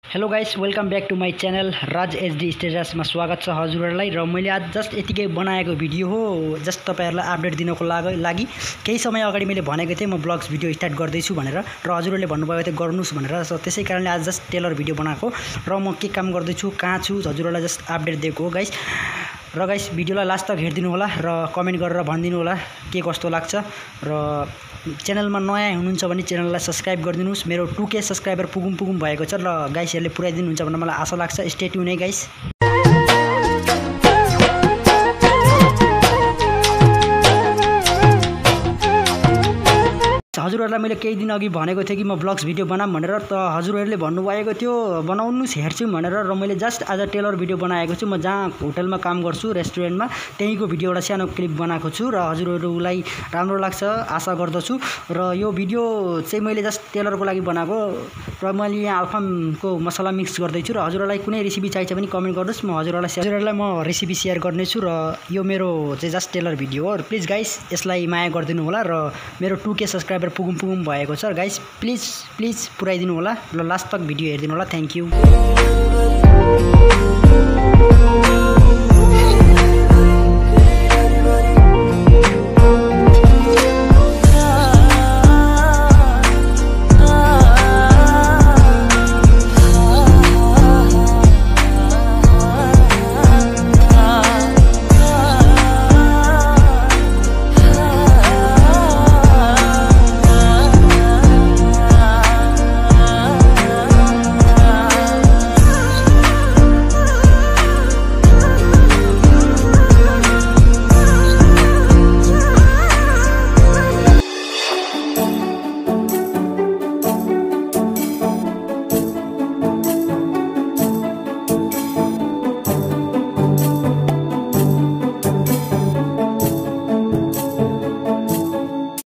Hello guys, welcome back to my channel Raj HD स्टेटसमा स्वागत छ हजुरहरूलाई। र मैले आज जस्ट यतिकै बनाएको भिडियो हो, जस्ट तपाईँहरूलाई अपडेट दिनको लागि केही समय अगाडि मैले भनेको थिएँ म ब्लग्स भिडियो स्टार्ट गर्दैछु भनेर, र हजुरहरूले भन्नुभएको थियो गर्नुहोस् भनेर। त्यसै कारणले आज जस्ट टेलर भिडियो बनाएको र म के काम गर्दैछु, कहाँ छु, हजुरहरूलाई जस्ट अपडेट दिएको हो गाइस। र गाइस भिडियोलाई लास्ट तक हेरिदिनु होला र कमेन्ट गरेर भनिदिनु होला के कस्तो लाग्छ। र च्यानलमा नयाँ हुनुहुन्छ भने च्यानललाई सब्सक्राइब गरिदिनुहोस्। मेरो 2K सब्सक्राइबर पुगुम भएको छ र गाइसहरूले पुऱ्याइदिनुहुन्छ भन्ने मलाई आशा लाग्छ। स्टे ट्युन है गाइस। हजुरहरूलाई मैले केही दिन अघि भनेको थिएँ कि म ब्लग्स भिडियो बनाऊँ भनेर, त हजुरहरूले भन्नुभएको थियो बनाउनुहोस् हेर्छु भनेर। र मैले जस्ट आज टेलर भिडियो बनाएको छु। म जहाँ होटलमा काम गर्छु रेस्टुरेन्टमा त्यहीँको भिडियो एउटा सानो क्लिप बनाएको छु र हजुरहरूलाई राम्रो लाग्छ आशा गर्दछु। र यो भिडियो चाहिँ मैले जस्ट टेलरको लागि बनाएको र मैले यहाँ अल्फामको मसला मिक्स गर्दैछु। र हजुरहरूलाई कुनै रेसिपी चाहिन्छ भने कमेन्ट गर्नुहोस्, म हजुरहरूलाई म रेसिपी सेयर गर्नेछु। र यो मेरो चाहिँ जस्ट टेलर भिडियो हो। प्लिज गाइस यसलाई माया गरिदिनु होला। र मेरो 2K सब्सक्राइबर पुगुम भएको छ गाइस। प्लिज पुऱ्याइदिनु होला र लास्ट तक भिडियो हेरिदिनु होला। Thank you.